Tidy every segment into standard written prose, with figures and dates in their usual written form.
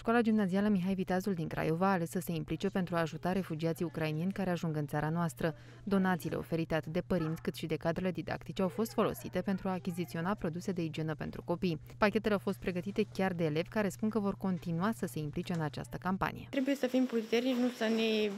Școala gimnazială Mihai Vitazul din Craiova a ales să se implice pentru a ajuta refugiații ucraineni care ajung în țara noastră. Donațiile oferite atât de părinți cât și de cadrele didactice au fost folosite pentru a achiziționa produse de igienă pentru copii. Pachetele au fost pregătite chiar de elevi care spun că vor continua să se implice în această campanie. Trebuie să fim puternici, nu să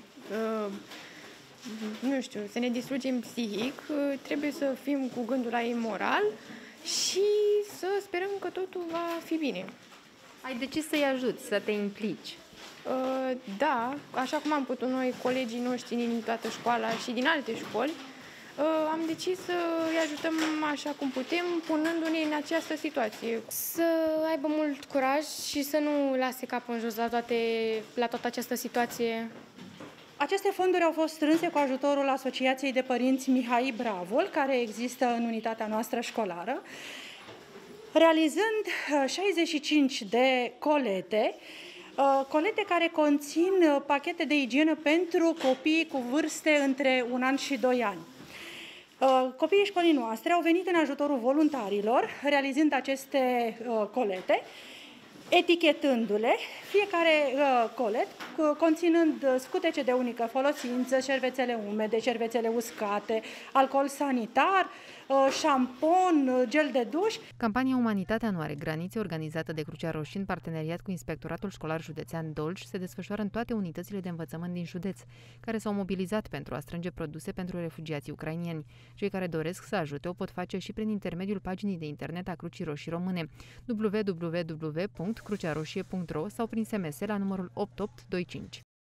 să ne distrugem psihic, trebuie să fim cu gândul la ei moral și să sperăm că totul va fi bine. Ai decis să-i ajuți, să te implici. Da, așa cum am putut noi, colegii noștri din toată școala și din alte școli, am decis să îi ajutăm așa cum putem, punându-ne în această situație. Să aibă mult curaj și să nu lase capul în jos la toată această situație. Aceste fonduri au fost strânse cu ajutorul Asociației de Părinți Mihai Bravul, care există în unitatea noastră școlară, realizând 65 de colete, care conțin pachete de igienă pentru copii cu vârste între 1 an și 2 ani. Copiii școlii noastre au venit în ajutorul voluntarilor, realizând aceste colete, etichetându-le, fiecare colet conținând scutece de unică folosință, șervețele umede, șervețele uscate, alcool sanitar, șampon, gel de duș. Campania Umanitatea nu are granițe, organizată de Crucea Roșie în parteneriat cu Inspectoratul Școlar Județean Dolj, se desfășoară în toate unitățile de învățământ din județ, care s-au mobilizat pentru a strânge produse pentru refugiații ucrainieni. Cei care doresc să ajute o pot face și prin intermediul paginii de internet a Crucii Roșii Române, www.crucearoșie.ro sau prin SMS la numărul 8825.